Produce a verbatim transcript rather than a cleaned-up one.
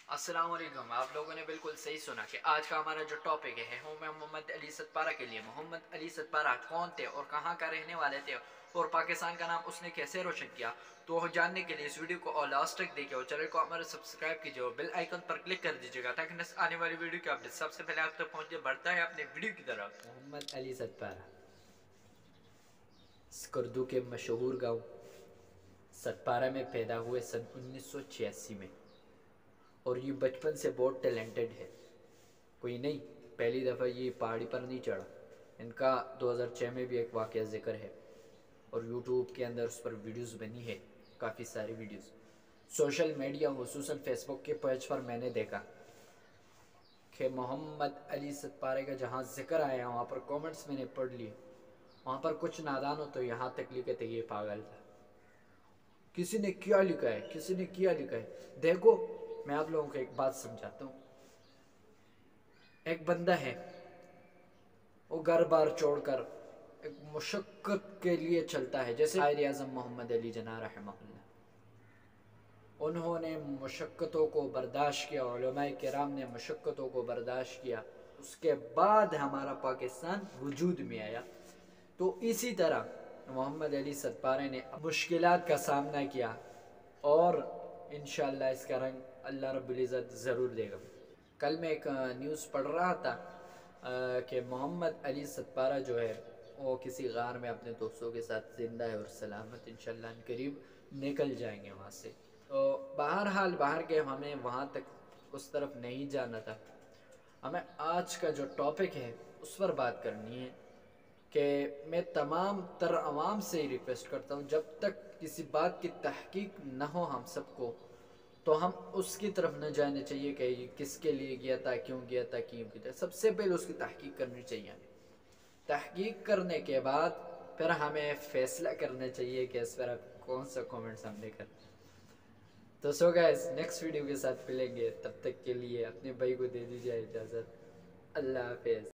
अस्सलाम वालेकुम। आप लोगों ने बिल्कुल सही सुना कि आज का हमारा जो टॉपिक है वो मैं मोहम्मद अली सतपारा के लिए। मोहम्मद अली सतपारा कौन थे और कहाँ का रहने वाले थे और पाकिस्तान का नाम उसने कैसे रोशन किया, तो जानने के लिए इस वीडियो को और लास्ट तक देखिए और चैनल को हमारे सब्सक्राइब कीजिए और बेल आइकन पर क्लिक कर दीजिएगा ताकि नेक्स्ट आने वाली वीडियो की अपडेट सबसे पहले आप तक पहुँचे। बढ़ता है अपने वीडियो की तरफ। मोहम्मद अली सतपारा स्कर्दू के मशहूर गाँव सतपारा में पैदा हुए सन उन्नीस सौ छियासी में, और ये बचपन से बहुत टैलेंटेड है। कोई नहीं पहली दफ़ा ये पहाड़ी पर नहीं चढ़ा। इनका दो हज़ार छह में भी एक वाक़या ज़िक्र है और यूट्यूब के अंदर उस पर वीडियोस बनी है, काफ़ी सारी वीडियोस। सोशल मीडिया खुसूसन फेसबुक के पेज पर मैंने देखा कि मोहम्मद अली सतपारे का जहाँ ज़िक्र आया वहाँ पर कमेंट्स मैंने पढ़ लिए। वहाँ पर कुछ नादान हो तो यहाँ तक लिखे थे ये पागल था। किसी ने क्या लिखा है, किसी ने क्या लिखा है। देखो मैं आप लोगों को एक बात समझाता हूँ। एक बंदा है, वो घर बार छोड़कर एक मुशक्कत के लिए चलता है, जैसे कायद आज़म मोहम्मद अली जना रहमहुल्लाह। उन्होंने मुशक्कतों को बर्दाश्त किया, उलमाए किराम ने मुशक्कतों को बर्दाश्त किया, उसके बाद हमारा पाकिस्तान वजूद में आया। तो इसी तरह मोहम्मद अली सतपारे ने मुश्किलात का सामना किया और इंशाअल्लाह इसका रंग अल्लाह रब्बुल इज़्ज़त ज़रूर देगा। कल मैं एक न्यूज़ पढ़ रहा था कि मोहम्मद अली सतपारा जो है वो किसी गार में अपने दोस्तों के साथ ज़िंदा है और सलामत इंशाअल्लाह करीब निकल जाएंगे वहाँ से। तो बहरहाल बाहर के हमें वहाँ तक उस तरफ नहीं जाना था। हमें आज का जो टॉपिक है उस पर बात करनी है कि मैं तमाम तर अवाम से ही रिक्वेस्ट करता हूँ, जब तक किसी बात की तहकीक न हो हम सबको, तो हम उसकी तरफ न जाने चाहिए कि ये किसके लिए गया था, क्यों गया था, क्यों गया था। सबसे पहले उसकी तहकीक करनी चाहिए। तहकीक करने के बाद फिर हमें फ़ैसला करना चाहिए कि इस पर कौन सा कमेंट्स हमने करना। तो सो गाइस नेक्स्ट वीडियो के साथ मिलेंगे, तब तक के लिए अपने भाई को दे दीजिए इजाज़त। अल्लाह हाफ़िज़।